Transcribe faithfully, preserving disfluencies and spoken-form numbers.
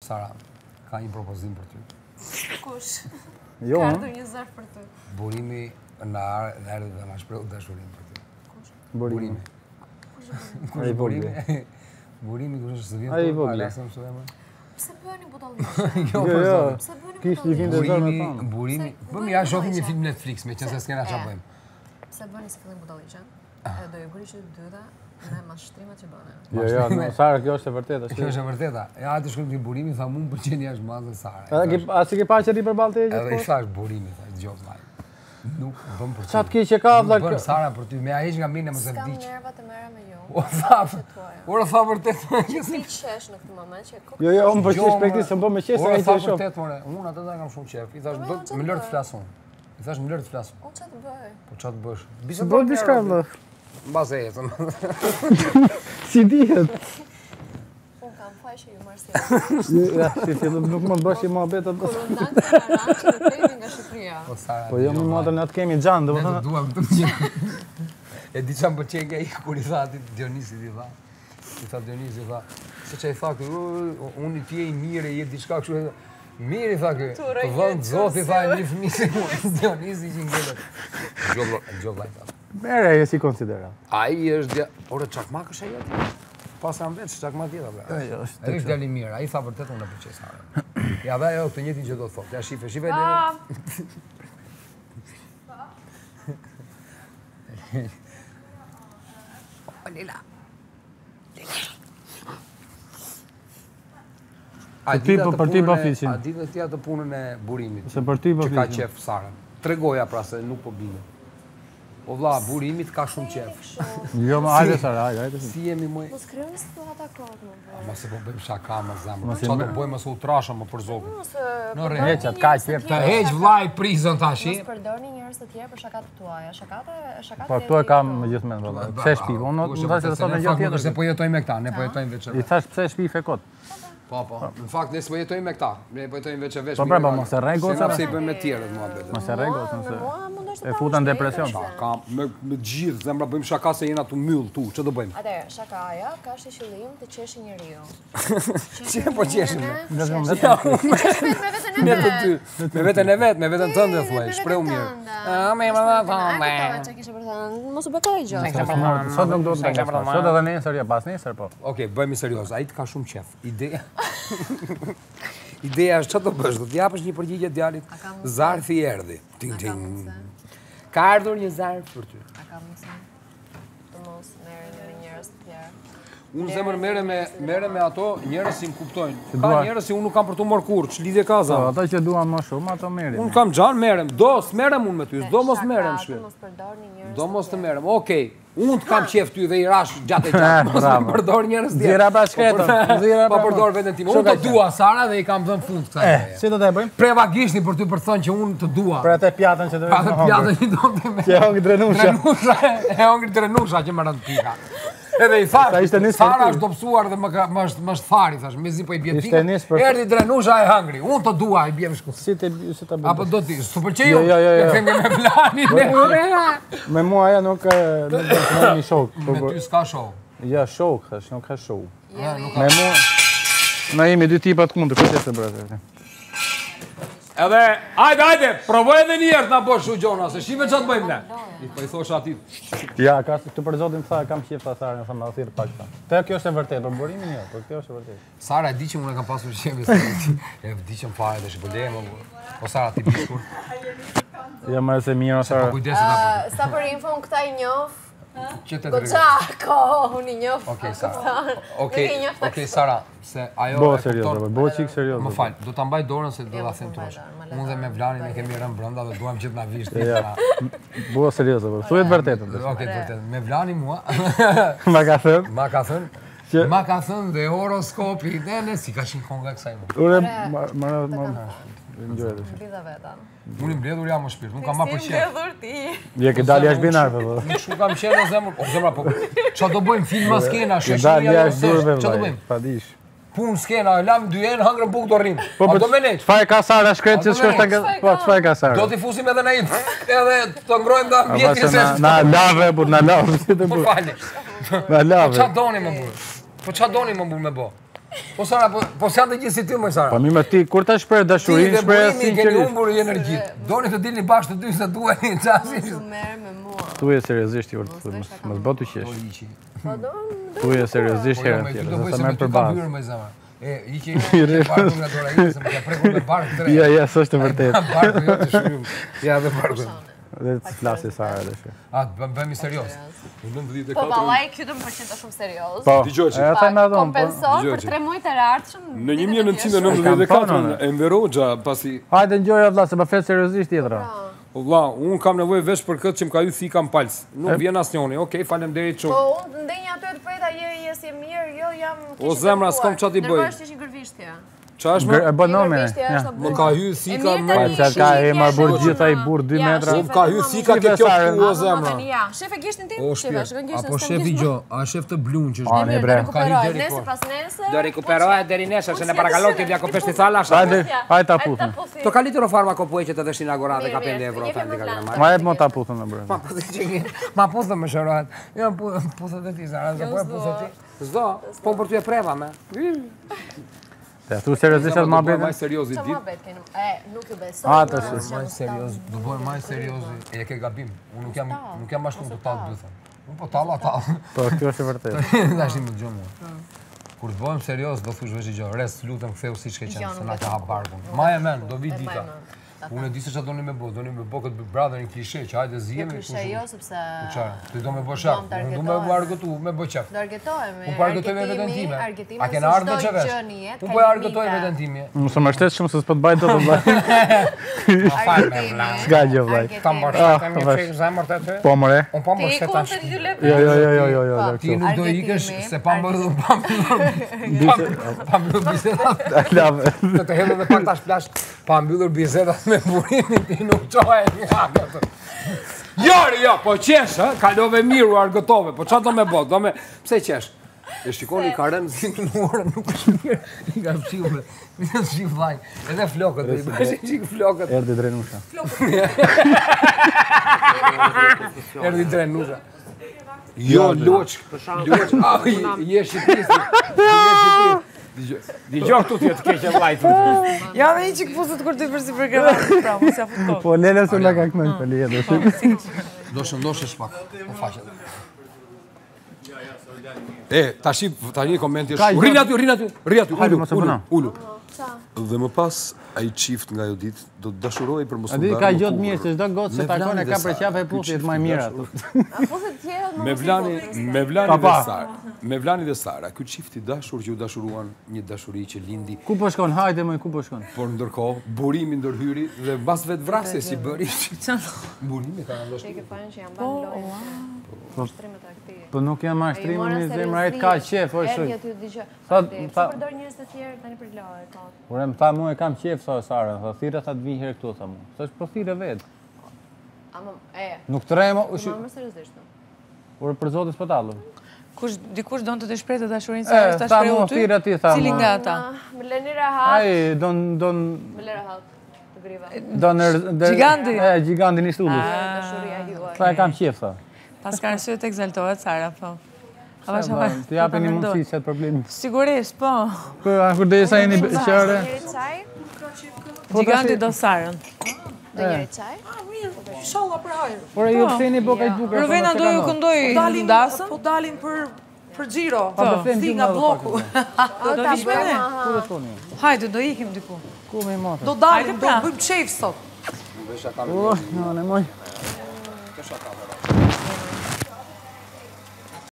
Sara, ka një propozim për ty. Kush? Jo, Ka ardhur një zarf për ty. Burimi në ardhë dhe në shpreu dashurim për ty. Kush? burimi. Kush është burimi? Burimi kush është së vjen? Ai vogël. Pse bëheni budalliqe? Jo, Jo, jo. Pse bëheni Kish një vinte budalliqe? zonë burimi, tonë. burimi. Se- Po mirë, shohim një film Netflix, me qenë se s'kena ç'a bëjmë. Pse bëni si fillim budalliqe? Edhe do ju bëri që të dyta me mashtrimet që bëne. Jo, jo, no, Sara, kjo është e vërtetë. Kjo është e vërteta. Ja, aty shkojmë te burimi, tha mua më pëlqen jashtë madhe Sara. Edhe ke as i ke parë që ri përballë te Edhe i gjithë. thash burimi, thash dëgjoj vllai. Nuk bëm për Çat keq e ka vlla Bën kjo. Sara për ty, me ai që nga mirë mos e S'kam vdiq. nerva të merra me ju. O tha. Tuaja. Ora tha vërtet që Si qesh në këtë moment që kokë. Jo, jo, unë për çesh spekti se më bë me qesë Ora ai tha të shoh. vërtet more, unë atë da kam shumë qef. I thash Po, do çfarë më lër të bëj? flasun. I thash më lër të flasun. O çfarë të bëj? Po ç'a të bësh? Se bëj diçka vlla. Mbas e ecën. Si dihet. Unë kam faqe ju marrësi. Ja, si fillon nuk më bësh i mohabet atë. Kur unë dal të Aranç dhe treni nga Shqipëria. Po Sara. Po jo më modën atë kemi xhan, Ne të domethënë. duam të gjë. E di çam pëlqen nga ai kur i tha atit Dionisit i tha. I tha Dionisi i tha, se çai tha ky, unë i tje i mirë, je diçka kështu. Mirë i tha ky. Të vend Zoti tha një fëmijë si unë, Dionisi që ngelet. Gjolla, gjolla i tha. Merë ai si konsidera. Ai është dia, ora çakmak është ai aty. Pas kam vetë çakmak tjetër bra. Jo, është. Ai është djalë i mirë, ai tha vërtet unë e pëlqej Sara. Ja dhe ajo këtë njëjtin që do të thotë. Ja shife, shife deri. O Lila. A Për ty, di po, atë për ty punën po e- fiqin. A di dhe ti atë punën e burimit? Se për ty po Që ka fiqin. qef Sara. Tregoja pra se nuk po bine. O vlla, burimit ka shumë qef. Jo, më hajde Sara, hajde, hajde. Si jemi më... Mos krijoni situata kot më vonë. Ma se po bëjmë shaka më zemrë. Mos i Qa do më- bëjmë mos u trasha më për zotin. Mos e Në përdorni rretë, njerëz ka të qef, Të tjerë heq për vllai prizën tash. Mos përdorni njerëz të tjerë për shakat tuaja. Shakat e shakat. Po këtu e kam me gjithmonë valla. Pse shtëpi? Unë nuk thash se sot në gjë Se tjetër. po jetojmë me këta, ne po jetojmë veç e I veç. thash pse shtëpi fe kot. Po, po. Në fakt ne s'po jetojmë me këta. Ne po jetojmë veç e veç. Po, pra, po, mos e rrej goca, Se nga pra. pse i bëjmë me tjerët muhabet. Mos e rregosh nëse Mua mundesh të e futan depresion. Kam me me gjithë zemra bëjmë shaka se jena tu myll tu. Ç'do bëjmë? Atëherë, shakaja ka si qëllim të qeshi njeriu. Çe po qeshim? Vetëm vetëm Me veten e Me të vet. dy. Me veten e vet, me veten tënde thuaj, shpreu mirë. Ah, me më dha Ande. tënde. Çka kishe për të thënë? Mos u bë kaj gjë. sot nuk do të bëj. Sot edhe nesër ja pas nesër po. Okej, bëjmë serioz. Ai të ka shumë qef. Ideja Ideja është çfarë do bësh? Do të japësh një përgjigje djalit. Zarfi erdhi. Ting ting. Ka ardhur një zarf për ty. A kam mësim të mos merreni me njerëz të tjerë. Unë zemër merre me merre me ato njerëz që më kuptojnë. Ka dua- njerëz që unë nuk kam për tu marr kurrë, ç'lidhje ka Po, zam. ata që duan më shumë, ato merrin. Unë kam xhan merrem, do s'merrem unë me ty, do mos merrem Shaka, shpirt. Mos përdorni njerëz. Do mos të merrem. Okej. Unë të kam qef ty dhe i rash gjatë e gjatë. Mos të Bravo. përdor njerëz tjerë. Zira pa shkretën, zira Pa pa- përdor veten time. Shoka Unë të që- dua Sara dhe i kam dhënë fund kësaj. Eh, ideje. si do ta e bëjmë? Preva gishtin për ty për të thënë që unë të dua. Për atë pjatën që do Pa të pjatën që do të me. Që e hongi drenusha. Drenusha, e hongri drenusha që më rënd pika. Edhe i thash, Sa ishte nisë Sara për ty. është dobësuar dhe më ka- më është më është fari, thash, mezi po i bie Ishte pika. nisë për- Erdhi drenusha e hungry. Unë të dua, i bie më shku. Si të si ta bëj? Apo do ti, s'u pëlqej Jo, ju? jo, jo, jo. E them me planin. Me mua ajo nuk e- nuk do të më një shok. Po, Me po, ty s'ka show. ja shok, thash, nuk ka show. Jemi Me mua na jemi dy tipa të kundër, këtë të brate. Edhe, hajde, hajde, provoj edhe një herë ta bësh shu gjona, se shive ç'a të bëjmë ne. I po i thosh atit. Ja, ka këtë për zotin tha, kam qef ta Sarën, tha më thirr pak ta. Te kjo është e vërtetë, për burimin jo, por kjo është e vërtetë. Sara e di që unë e kam pasur qenë se e di që më fare dhe shpëlej më. O Sara ti bishkur. Ja më se mirë Po Sara. kujdeset apo. Sa për info unë këta i njoh. Që të Goca, ko, unë i njoh. Okej, Sara. Kupton? Okej, Nuk i njoh okej Sara, se ajo Bo e serioz, kupton- apo, bo çik serioz. Më fal, do ta mbaj dorën se do Jo, ta mos them më mbaj trosh. dorën, më le Unë dhe me dorën. Vlanin e kemi rënë brenda dhe duam që të na vish ti. Ja. Bo serioz apo. Thuaj të vërtetën. Okej, vërtet. Me Vlanin mua Ma ka thënë. ma ka thënë Që- Ma ka thënë dhe horoskopi, dhe ne si ka qenë konga kësaj më. Ure ma ma ma ngjoj atë. Mbida veta. Unë i mbledhur jam më shpirt, unë kam ma për Si qef. mbledhur ti. Je ke dalë jashtë binar po. Unë shu kam qenë në zemër, o zemra po, qa do bëjmë film ma skena, Je shëshirja dalë jo jashtë durve sesh, qa do vllai. bëjmë? Pa dish. Punë skena, lam dy enë, hangërën buk do rrim. Po A po do me neq? çfarë ka Sara shkret që A do shkosh me ta ne? po çfarë ka Sara? Do t'i fusim edhe na i, edhe të ngrojmë da Aba mjetin se se na na lave po na lave si të Po bu. fali. Na Po qa lave. doni më burë? Po qa doni më burë me bo? Po Sara, po po s'janë të gjithë si ty më Sara. Po mi me ti, kur ta shpreh dashurinë, shpreh sinqerisht. Ti keni sinqerisht. humbur energjitë. Doni të dilni bashkë të dy se duani çasi. Su merr me mua. Thuaj seriozisht ju, mos mos bë të qesh. Po do. Thuaj seriozisht Po jo, herën me ty tjetër, do bëj se se merr me ty për ka bazë. hyrë me zemra. E, i që i barku nga dora ime, se më ka prekur me bark tre. Ja, ja, s'është e vërtetë. Barku jo të shrymë. Ja, dhe barku. Dhe të flasi Sara tash. A, bëhemi serioz. nëntëdhjetë e Po katër. vallai ky do më pëlqen të shumë serioz. Po, Dëgjoj që- e ata më dhon, po. Kompensor Dëgjoj për që- tre muaj të ardhshëm. Në ditët e një mijë nëntëqind e tjeshta. nëntëdhjetë e katër, Kampanën, e. Enver Hoxha pasi Hajde ngjoja vlla se më flet seriozisht tjetra. Po vlla, unë kam nevojë veç për këtë që më ka hyrë thika në palc. Nuk vjen asnjëri. Okej, faleminderit Po shumë. unë ndenja aty të preta, je je si mirë, jo jam O, zemra, s'kam qa t'i bëj. Nërkohë është një gërvishtja. Ç'ash Gër- më? E bën nomi. Më ka hyrë thika E mirë më. tani, Pa, ka shifje, emar burr shifje, gjithë ai burr dy ja, metra. shifje, Ka hyrë tani, thika ke Shifje, kjo Sara. këtu o A, zemra. tani, ja. Shef e gishtin tim? O Shef, shpirt. shkon gishtin Apo s'kam shefi gishtin. gjo, a shef të blun që A, është. ne Mirë, bre. do Ka hyrë rikuperoj, deri nesër poshtë. pas nesër. Do rikuperohet deri nesër se ne parakallon ti vja kopeshti thallash. Hajde, hajde ta puthën. To ka litur o farmako po që të dëshin inaugurate ka Mirë, pende mirë, euro jepim fendi ka më gramar. plan. Ma jep mo ta puthën më bre. Ma po të që ma puthë më shërohet. Jo, puthët e ti, Sara, se po e puthët ti. S'do, po për ty e preva me. Te thu seriozisht atë Ma më maj bëj. serioz i Qa dit. ma bet kenu? E, nuk ju besoj. A, të nuk shi. jam Maj serioz, do bëjmë maj serioz. E ke gabim. Unë nuk jam nuk jam ashtu të tallë dy thënë. Unë po talla tallë. Po, kjo është e vërtetë. Tash më dëgjoj mua. Kur të bëjmë serioz do thush veç gjë. Res lutem ktheu siç ke qenë, Jo, se nuk na e ka kam. hap barkun. Maja men, do vi E dita. maj men. Unë e di se çfarë doni me bë, doni me bë këtë brotherin klishe që hajde Jo zihemi. klishe jo, sepse... Çfarë? Ti do me bësh shak. Do Unë do me targetohem. argëtu, me bë qef. Do argëtohemi. Unë po argëtoj me veten time. Argëtimi A kena si ardhur me çdo çevesh? gjë në jetë, Unë ka po e argëtoj limite. veten time. Mos më shtet shumë se s'po të baj dot të vllai. Ma fal me vlla. S'ka gjë vllai. Kam Argëtimi. bërë me vash. çik zemër të ty. Po more. Unë po më Ti shtet ku tash. të dy lekë? Jo, jo, jo, jo, jo, jo, Po. do Ti kështu. nuk do Argëtimi, ikesh se pa mbërë pa mbërë pa mbërë bisedat. Lave. Të të hedhë dhe pak tash plash pa mbyllur bisedat me burimin ti nuk qohaj nga këtë. Jori, jo, po qesh, ë, kalove mirë, u argëtove, po çfarë do me bë? Do me pse qesh? E shikoni ka rënë si në orë, nuk është mirë. I ka fshiu me. Mi ka fshiu vllai. Edhe flokët, do i bësh çik flokët. Erdhi Drenusha. Erdhi Drenusha. Jo, loç. Loç. Ah, je shqiptist. Je shqiptist. Dgjoj këtu ti të keqe vllajt. Ja me një që këpuzët kur të përsi programat, pra, mos ja fut Po Lele s'u la ka kënaqë po le edhe. Do shëndosh shpak. Po faqet. E, tash tani komenti Ka është. gjë- Rin aty, rin aty, rin aty, Hajde, ulu, mos e ulu, bëna. ulu. Dhe më pas ai çift nga ajo ditë do të dashurohej për mos u A di ndarë ka më gjot kurrë. mirë se çdo gocë Me që takon Vlani e dhe ka për Sara, qafe e ky puthit çift më i mirë dashur. atë. A po se tjera më Me mos i Vlani, bëni. me Vlani Pa, dhe pa. Sara. Me Vlani dhe Sara, ky çift i dashur që u dashuruan një dashuri që lindi, Ku po shkon? Hajde më ku po shkon? por ndërkohë burimi ndërhyri dhe mbas vetë vrasjes si bëri. Burimi ka ndosh. Që ke parën që jam banë lojë. Shtrimet e këtij. Po nuk jam mashtrim Ai, në mora zemra ai ka qef, o Erdi shoj. aty dëgjoj. Sa- Pse sa- përdor njerëz të tjerë tani për lojë, po. Por më tha mua e kam qef sa Sara, tha thirrë tha të vinë herë këtu tha mua. Thash po thirrë vet. Ama e, Nuk tremo, po ushi. më më seriozisht. Por për zotin s'po tallëm. Kush, dikush donë të të shpreh të dashurinë E, Sarës ta tha shprehu mua ty? thirrë ti tha. Cili mua. nga ata? Më lëni rahat, Ai don don më lë rahat. Të griva. don er- Giganti? E, giganti në studios. Dashuria juaj. Tha e kam qef tha. Pas ka arsye të ekzaltohet Sara, po. A vash Tha, Të japin një mundësi se problemi. Sigurisht, po. Po kur derisa jeni qare. Njëri çaj? Giganti do Sarën. Do njëri çaj? Inshallah për hajër. Por ju ptheni buka i bukur. Rovena do ju këndoj Dalin, dasëm? po dalin për për xhiro. Po, po, them Si ti nga nga bloku. O, ta vish me bëjmë, ne? aha. Ku do shkoni? Hajde, do ikim diku. Ku më motë? Do dalim, Hajde do pra. bëjmë qef sot. Oh, no, ne moj.